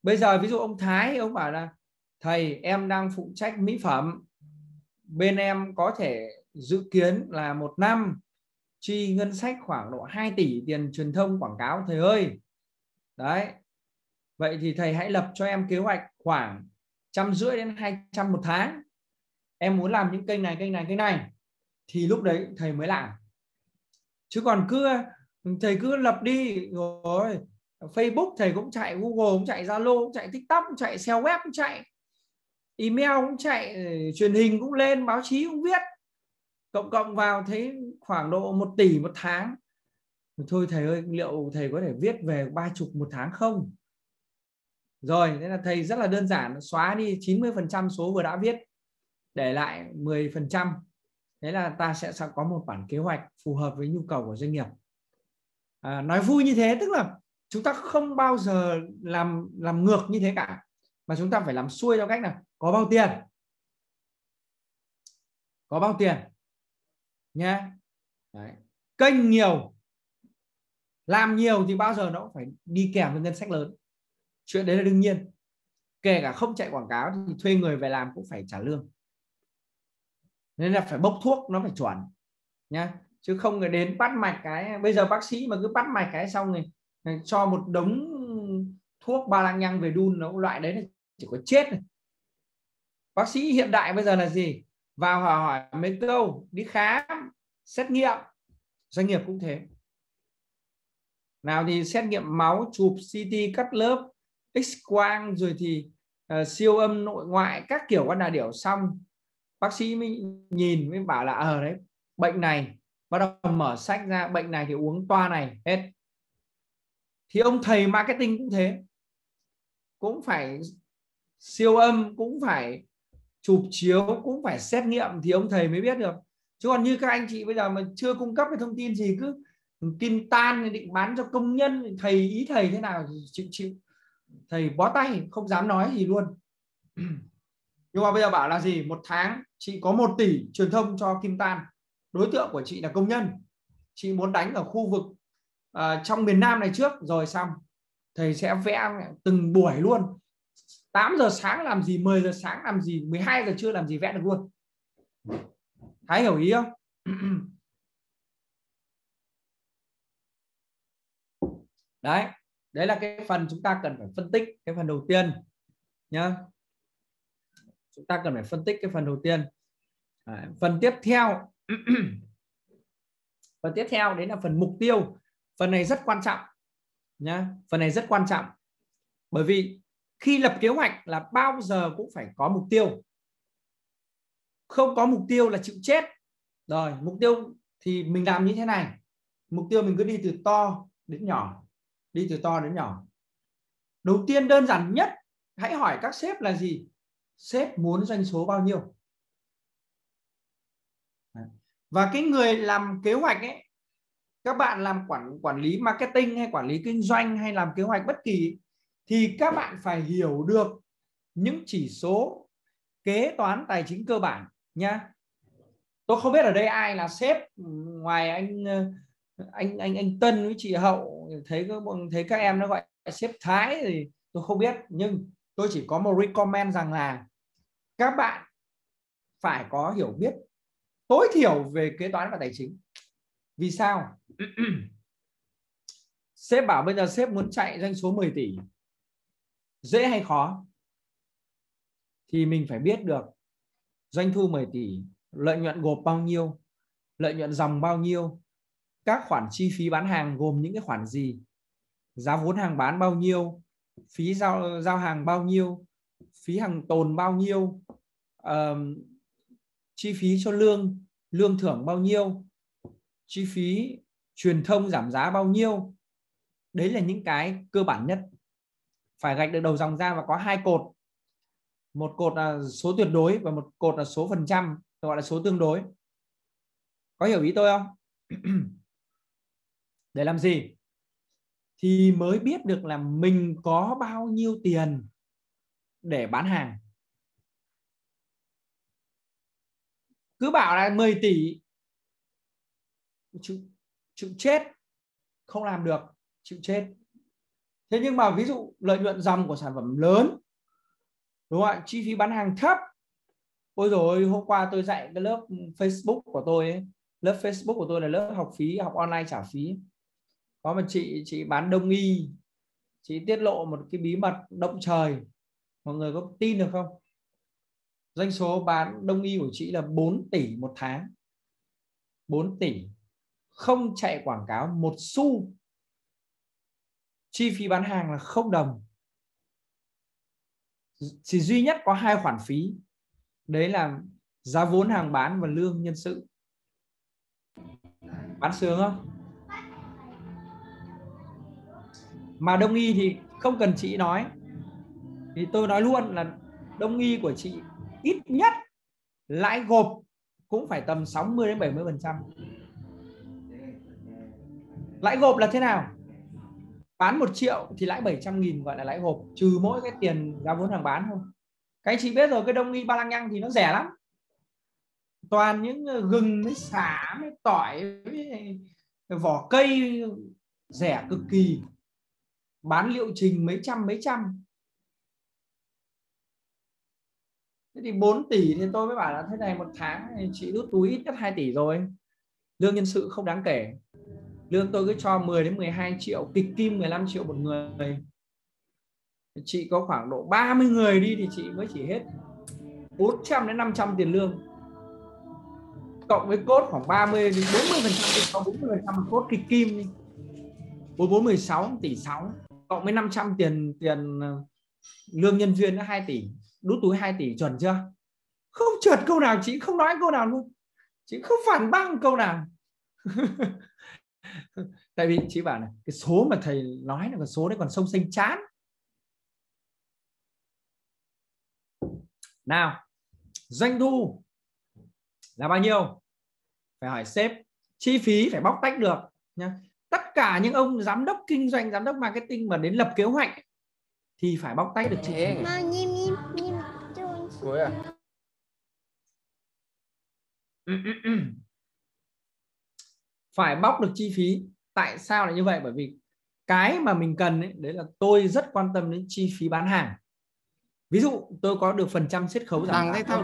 Bây giờ ví dụ ông Thái, ông bảo là thầy em đang phụ trách mỹ phẩm, bên em có thể dự kiến là một năm chi ngân sách khoảng độ 2 tỷ tiền truyền thông quảng cáo thầy ơi. Đấy, vậy thì thầy hãy lập cho em kế hoạch khoảng 150 đến 200 một tháng. Em muốn làm những kênh này, kênh này, kênh này, thì lúc đấy thầy mới làm. Chứ còn thầy cứ lập đi rồi Facebook thầy cũng chạy, Google cũng chạy, Zalo cũng chạy, TikTok cũng chạy, SEO web cũng chạy, email cũng chạy, truyền hình cũng lên, báo chí cũng viết, cộng vào thấy khoảng độ 1 tỷ một tháng. Thôi thầy ơi, liệu thầy có thể viết về 30 một tháng không? Rồi, thế là thầy rất là đơn giản, xóa đi 90% số vừa đã viết, để lại 10%. Thế là ta sẽ có một bản kế hoạch phù hợp với nhu cầu của doanh nghiệp. Nói vui như thế tức là chúng ta không bao giờ làm ngược như thế cả, mà chúng ta phải làm xuôi theo cách là có bao tiền, có bao tiền nhé. Kênh nhiều, làm nhiều thì bao giờ nó cũng phải đi kèm với ngân sách lớn, chuyện đấy là đương nhiên. Kể cả không chạy quảng cáo thì thuê người về làm cũng phải trả lương, nên là phải bốc thuốc nó phải chuẩn nhá, chứ không người đến bắt mạch cái. Bây giờ bác sĩ mà cứ bắt mạch cái xong rồi cho một đống thuốc ba lăng nhăng về đun, nó loại đấy là chỉ có chết này. Bác sĩ hiện đại bây giờ là gì? Vào hỏi mấy câu, đi khám, xét nghiệm. Doanh nghiệp cũng thế, nào thì xét nghiệm máu, chụp CT, cắt lớp, X-quang, rồi thì siêu âm nội ngoại các kiểu con đà điểu, xong bác sĩ mới nhìn mới bảo là đấy, bệnh này, bắt đầu mở sách ra, bệnh này thì uống toa này hết. Thì ông thầy marketing cũng thế, cũng phải siêu âm, cũng phải chụp chiếu, cũng phải xét nghiệm thì ông thầy mới biết được. Chứ còn như các anh chị bây giờ mà chưa cung cấp cái thông tin gì, cứ kim tan định bán cho công nhân, thầy ý thầy thế nào chịu, thầy bó tay không dám nói gì luôn. Nhưng mà bây giờ bảo là gì, một tháng chị có 1 tỷ truyền thông cho kim tan, đối tượng của chị là công nhân, chị muốn đánh ở khu vực trong miền Nam này trước, rồi xong thầy sẽ vẽ từng buổi luôn, 8 giờ sáng làm gì, 10 giờ sáng làm gì, 12 giờ trưa làm gì, vẽ được luôn. Thái hiểu ý không? Đấy, đấy là cái phần chúng ta cần phải phân tích, cái phần đầu tiên nhá. Chúng ta cần phải phân tích cái phần đầu tiên. Phần tiếp theo phần tiếp theo đấy là phần mục tiêu. Phần này rất quan trọng nhá, phần này rất quan trọng, bởi vì khi lập kế hoạch là bao giờ cũng phải có mục tiêu. Không có mục tiêu là chịu chết. Rồi, mục tiêu thì mình làm như thế này, mục tiêu mình cứ đi từ to đến nhỏ, đi từ to đến nhỏ. Đầu tiên đơn giản nhất, hãy hỏi các sếp là gì? Sếp muốn doanh số bao nhiêu? Và cái người làm kế hoạch ấy, các bạn làm quản lý marketing hay quản lý kinh doanh hay làm kế hoạch bất kỳ, thì các bạn phải hiểu được những chỉ số kế toán tài chính cơ bản nhá. Tôi không biết ở đây ai là sếp, ngoài anh Tân với chị Hậu, thấy các em nó gọi sếp Thái thì tôi không biết, nhưng tôi chỉ có một recommend rằng là các bạn phải có hiểu biết tối thiểu về kế toán và tài chính. Vì sao? Sếp bảo bây giờ sếp muốn chạy doanh số 10 tỷ, dễ hay khó? Thì mình phải biết được doanh thu 10 tỷ, lợi nhuận gộp bao nhiêu, lợi nhuận dòng bao nhiêu, các khoản chi phí bán hàng gồm những cái khoản gì, giá vốn hàng bán bao nhiêu, phí giao hàng bao nhiêu, phí hàng tồn bao nhiêu, chi phí cho lương thưởng bao nhiêu, chi phí truyền thông giảm giá bao nhiêu. Đấy là những cái cơ bản nhất, phải gạch được đầu dòng ra, và có 2 cột, một cột là số tuyệt đối và một cột là số phần trăm, gọi là số tương đối. Có hiểu ý tôi không? Để làm gì? Thì mới biết được là mình có bao nhiêu tiền để bán hàng. Cứ bảo là 10 tỷ chịu chết, không làm được, chịu chết. Thế nhưng mà ví dụ lợi nhuận dòng của sản phẩm lớn, đúng không ạ, chi phí bán hàng thấp. Ôi rồi hôm qua tôi dạy cái lớp Facebook của tôi ấy. Lớp Facebook của tôi là lớp học phí, học online trả phí. Có một chị bán đông y, chị tiết lộ một cái bí mật động trời, mọi người có tin được không? Doanh số bán đông y của chị là 4 tỷ một tháng. 4 tỷ, không chạy quảng cáo một xu, chi phí bán hàng là 0 đồng, chỉ duy nhất có 2 khoản phí, đấy là giá vốn hàng bán và lương nhân sự. Bán sướng không? Mà đông y thì không cần chị nói, thì tôi nói luôn là đông y của chị ít nhất lãi gộp cũng phải tầm 60 đến 70%. Lãi gộp là thế nào? Bán 1 triệu thì lãi 700.000 gọi là lãi gộp, trừ mỗi cái tiền giá vốn hàng bán thôi. Các anh chị biết rồi, cái đông y Ba Lăng Nhăng thì nó rẻ lắm, toàn những gừng với sả với tỏi với vỏ cây, rẻ cực kỳ, bán liệu trình mấy trăm. Thế thì 4 tỷ thì tôi mới bảo là thế này, một tháng chị rút túi ít nhất 2 tỷ rồi. Lương nhân sự không đáng kể, lương tôi cứ cho 10 đến 12 triệu, kịch kim 15 triệu một người. Chị có khoảng độ 30 người đi thì chị mới chỉ hết 400 đến 500 tiền lương, cộng với cốt khoảng 30 đến 40%, 40% cốt kịch kim đi, 416 tỷ 6, cộng với 500 tiền lương nhân viên 2 tỷ, đút túi 2 tỷ, chuẩn chưa? Không trượt câu nào, chị không nói câu nào luôn, chị không phản bác câu nào. Tại vì chị bảo này, cái số mà thầy nói là cái số đấy còn sông xanh chán. Nào, doanh thu là bao nhiêu? Phải hỏi sếp. Chi phí phải bóc tách được nhá. Tất cả những ông giám đốc kinh doanh, giám đốc marketing mà đến lập kế hoạch thì phải bóc tách được chi phí. Phải bóc được chi phí. Tại sao lại như vậy? Bởi vì cái mà mình cần ấy, đấy là tôi rất quan tâm đến chi phí bán hàng. Ví dụ tôi có được phần trăm chiết khấu giảm giá.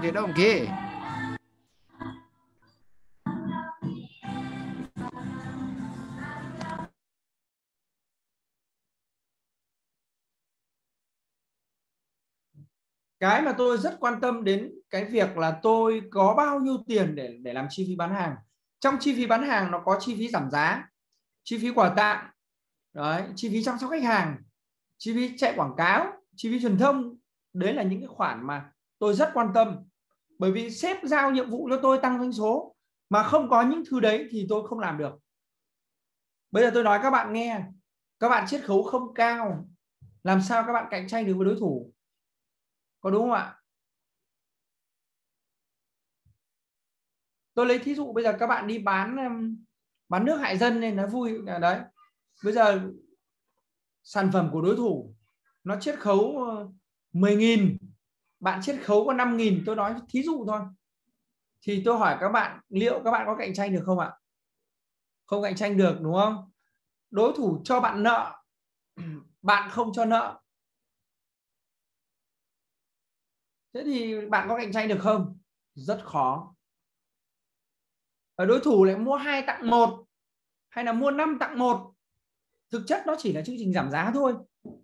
Cái mà tôi rất quan tâm đến cái việc là tôi có bao nhiêu tiền để làm chi phí bán hàng. Trong chi phí bán hàng nó có chi phí giảm giá, chi phí quà tặng, đấy, chi phí chăm sóc khách hàng, chi phí chạy quảng cáo, chi phí truyền thông. Đấy là những cái khoản mà tôi rất quan tâm. Bởi vì sếp giao nhiệm vụ cho tôi tăng doanh số, mà không có những thứ đấy thì tôi không làm được. Bây giờ tôi nói các bạn nghe, các bạn chiết khấu không cao, làm sao các bạn cạnh tranh được với đối thủ? Có đúng không ạ? Tôi lấy thí dụ bây giờ các bạn đi bán nước hại dân nên nó vui đấy. Bây giờ sản phẩm của đối thủ nó chiết khấu 10.000, bạn chiết khấu có 5.000, tôi nói thí dụ thôi, thì tôi hỏi các bạn liệu các bạn có cạnh tranh được không ạ? Không cạnh tranh được, đúng không? Đối thủ cho bạn nợ, bạn không cho nợ, thế thì bạn có cạnh tranh được không? Rất khó. Ở đối thủ lại mua 2 tặng 1 hay là mua 5 tặng 1, thực chất nó chỉ là chương trình giảm giá thôi.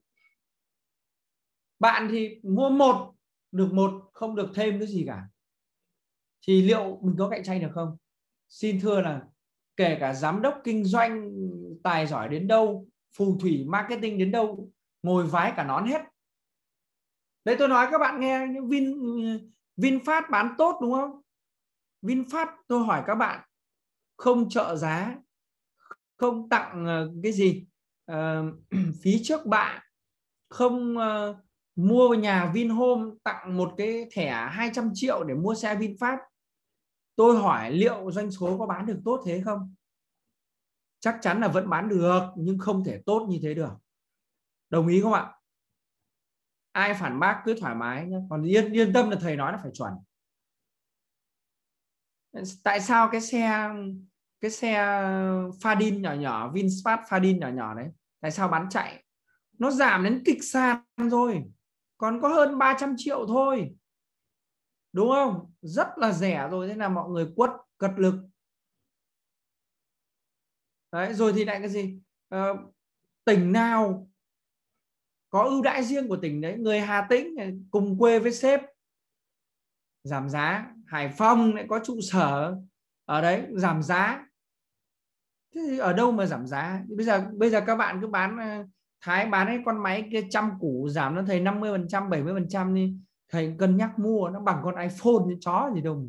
Bạn thì mua 1 được 1, không được thêm cái gì cả, thì liệu mình có cạnh tranh được không? Xin thưa là kể cả giám đốc kinh doanh tài giỏi đến đâu, phù thủy marketing đến đâu, ngồi vái cả nón hết. Đấy, tôi nói các bạn nghe, những VinFast bán tốt đúng không? VinFast tôi hỏi các bạn, không trợ giá, không tặng cái gì phí trước bạ, không mua nhà Vinhome tặng một cái thẻ 200 triệu để mua xe VinFast. Tôi hỏi liệu doanh số có bán được tốt thế không? Chắc chắn là vẫn bán được, nhưng không thể tốt như thế được. Đồng ý không ạ? Ai phản bác cứ thoải mái nhé. Còn yên tâm là thầy nói là phải chuẩn. Tại sao cái xe Fadin nhỏ nhỏ, VinFast Fadin nhỏ nhỏ đấy, tại sao bán chạy? nó giảm đến kịch sàn rồi, còn có hơn 300 triệu thôi, đúng không? Rất là rẻ rồi, thế là mọi người quất cật lực. Đấy, rồi thì lại cái gì, tỉnh nào có ưu đãi riêng của tỉnh đấy, người Hà Tĩnh cùng quê với sếp giảm giá, Hải Phòng lại có trụ sở ở đấy giảm giá. Thế thì ở đâu mà giảm giá? Bây giờ các bạn cứ bán Thái bán cái con máy kia trăm củ giảm nó thầy 50%, 70% đi, thầy cân nhắc mua, nó bằng con iPhone như chó gì đâu,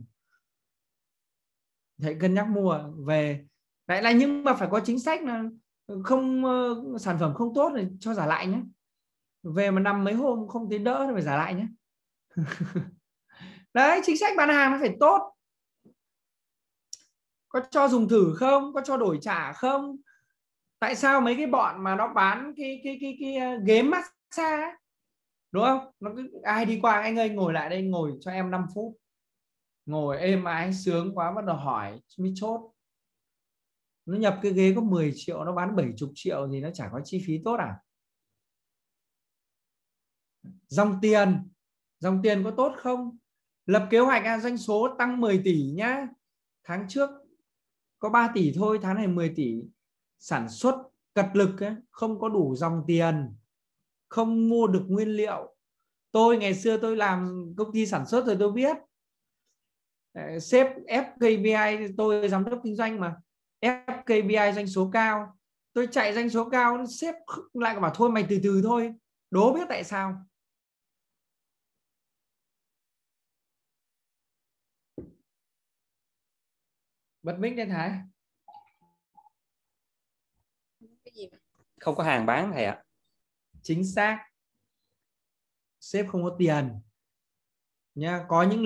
thầy cân nhắc mua về. Lại là nhưng mà phải có chính sách là không, sản phẩm không tốt thì cho giả lại nhé, về mà nằm mấy hôm không thấy đỡ thì phải giả lại nhé. Đấy, chính sách bán hàng nó phải tốt. Có cho dùng thử không, có cho đổi trả không? Tại sao mấy cái bọn mà nó bán cái ghế massage, đúng không, nó cứ ai đi qua, anh ơi ngồi lại đây, ngồi cho em 5 phút, ngồi êm ái sướng quá, bắt đầu hỏi mới chốt. Nó nhập cái ghế có 10 triệu nó bán 70 triệu thì nó chả có chi phí tốt à? Dòng tiền có tốt không? Lập kế hoạch doanh số tăng 10 tỷ nhá, tháng trước có 3 tỷ thôi, tháng này 10 tỷ. Sản xuất cật lực ấy, không có đủ dòng tiền, không mua được nguyên liệu. Tôi ngày xưa tôi làm công ty sản xuất rồi tôi biết. Sếp ép KPI, tôi giám đốc kinh doanh mà, ép KPI doanh số cao, tôi chạy doanh số cao, sếp lại bảo thôi mày từ từ thôi. Đố biết tại sao? Bật mic lên Thái. Cái gì mà? Không có hàng bán thầy ạ. Chính xác, sếp không có tiền nha. Có những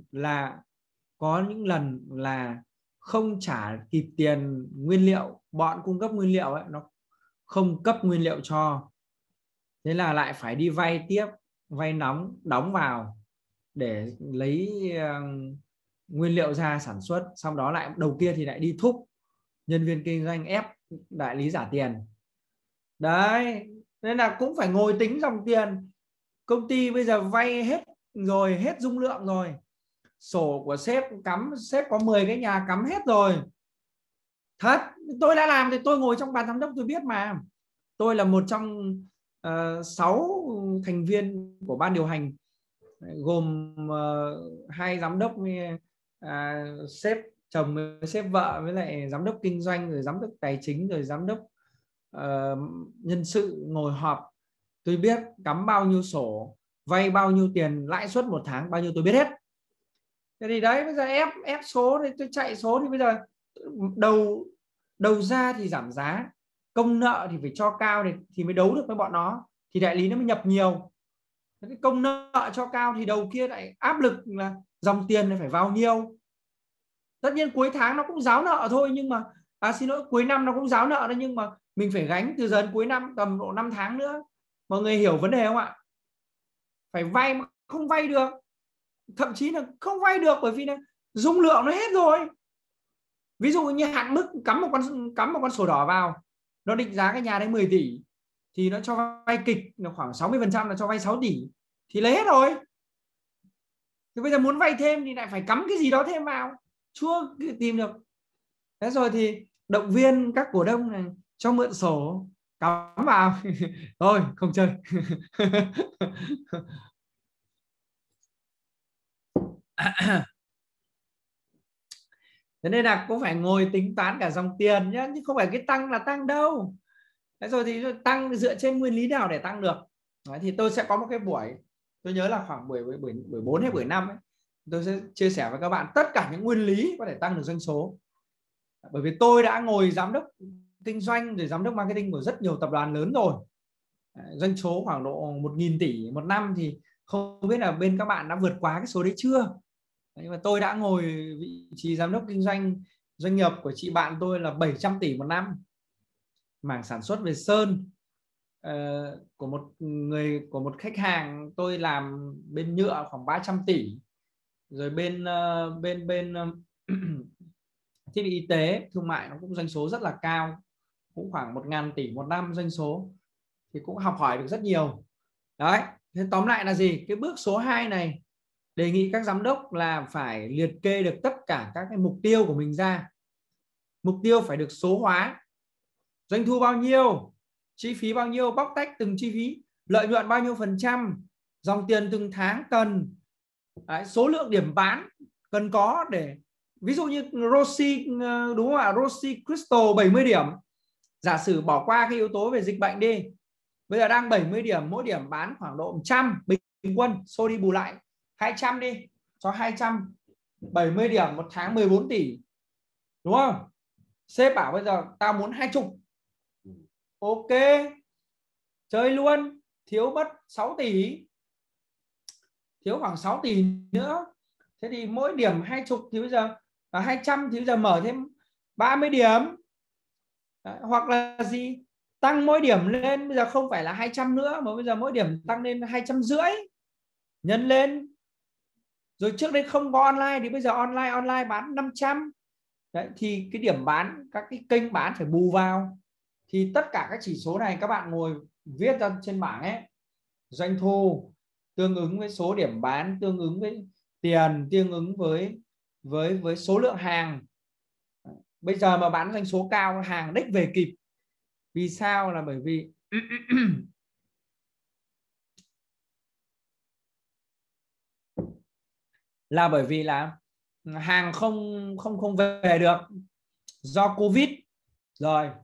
lần là không trả kịp tiền nguyên liệu, bọn cung cấp nguyên liệu ấy, nó không cấp nguyên liệu cho, thế là lại phải đi vay tiếp, vay nóng đóng vào để lấy nguyên liệu ra sản xuất. Xong đó lại đầu kia thì lại đi thúc nhân viên kinh doanh, ép đại lý trả tiền. Đấy, nên là cũng phải ngồi tính dòng tiền. Công ty bây giờ vay hết rồi, hết dung lượng rồi, sổ của sếp cắm, sếp có 10 cái nhà cắm hết rồi. Thật, tôi đã làm thì tôi ngồi trong ban giám đốc tôi biết mà. Tôi là một trong 6 thành viên của ban điều hành, gồm 2 giám đốc, sếp chồng với sếp vợ, với lại giám đốc kinh doanh, rồi giám đốc tài chính, rồi giám đốc nhân sự ngồi họp. Tôi biết cắm bao nhiêu sổ, vay bao nhiêu tiền, lãi suất một tháng bao nhiêu tôi biết hết. Thế thì đấy, bây giờ ép số thì tôi chạy số, thì bây giờ đầu ra thì giảm giá, công nợ thì phải cho cao thì mới đấu được với bọn nó, thì đại lý nó mới nhập nhiều. Cái công nợ cho cao thì đầu kia lại áp lực là dòng tiền này phải vào nhiều. Tất nhiên cuối tháng nó cũng ráo nợ thôi, nhưng mà xin lỗi, cuối năm nó cũng ráo nợ đấy, nhưng mà mình phải gánh từ giờ đến cuối năm tầm độ 5 tháng nữa. Mọi người hiểu vấn đề không ạ? Phải vay mà không vay được, thậm chí là không vay được bởi vì là dung lượng nó hết rồi. Ví dụ như hạn mức cắm một con sổ đỏ vào, nó định giá cái nhà đấy 10 tỷ thì nó cho vay kịch là khoảng 60% là cho vay 6 tỷ thì lấy hết rồi. Thì bây giờ muốn vay thêm thì lại phải cắm cái gì đó thêm vào, chưa tìm được. Thế rồi thì động viên các cổ đông này cho mượn sổ cắm vào. Thôi không chơi. Thế nên là cũng phải ngồi tính toán cả dòng tiền nhé, chứ không phải cái tăng là tăng đâu. Thế rồi thì tăng dựa trên nguyên lý nào để tăng được. Đấy, thì tôi sẽ có một cái buổi, tôi nhớ là khoảng buổi 4 hay buổi 5 ấy, tôi sẽ chia sẻ với các bạn tất cả những nguyên lý có thể tăng được doanh số. Bởi vì tôi đã ngồi giám đốc kinh doanh rồi giám đốc marketing của rất nhiều tập đoàn lớn rồi, doanh số khoảng độ 1.000 tỷ một năm, thì không biết là bên các bạn đã vượt quá cái số đấy chưa. Nhưng mà tôi đã ngồi vị trí giám đốc kinh doanh doanh nghiệp của chị bạn tôi là 700 tỷ một năm, mảng sản xuất về sơn, của một khách hàng tôi làm bên nhựa khoảng 300 tỷ, rồi bên thiết bị y tế thương mại nó cũng doanh số rất là cao, cũng khoảng 1.000 tỷ một năm doanh số. thì cũng học hỏi được rất nhiều. Đấy, thế tóm lại là gì? Cái bước số 2 này đề nghị các giám đốc là phải liệt kê được tất cả các cái mục tiêu của mình ra. Mục tiêu phải được số hóa. Doanh thu bao nhiêu, chi phí bao nhiêu, bóc tách từng chi phí, lợi nhuận bao nhiêu %, dòng tiền từng tháng cần. Đấy, số lượng điểm bán cần có để ví dụ như Rossi, đúng không ạ, Rossi Crystal 70 điểm. Giả sử bỏ qua cái yếu tố về dịch bệnh đi, bây giờ đang 70 điểm, mỗi điểm bán khoảng độ 100 bình quân, số đi bù lại 200 đi, cho 270 điểm một tháng 14 tỷ, đúng không? Sếp bảo bây giờ tao muốn 20, ok, chơi luôn, thiếu mất 6 tỷ, thiếu khoảng 6 tỷ nữa. Thế thì mỗi điểm 20 thì bây giờ là 200 thì bây giờ mở thêm 30 điểm. Đấy, hoặc là gì, tăng mỗi điểm lên, bây giờ không phải là 200 nữa mà bây giờ mỗi điểm tăng lên 250, nhân lên. Rồi trước đây không có online thì bây giờ online bán 500. Đấy, thì cái điểm bán, các cái kênh bán phải bù vào. Thì tất cả các chỉ số này các bạn ngồi viết ra trên bảng ấy. Doanh thu tương ứng với số điểm bán, tương ứng với tiền, tương ứng với số lượng hàng. Bây giờ mà bán doanh số cao, hàng đích về kịp. Vì sao? Là bởi vì là bởi vì là hàng không về được do Covid. Rồi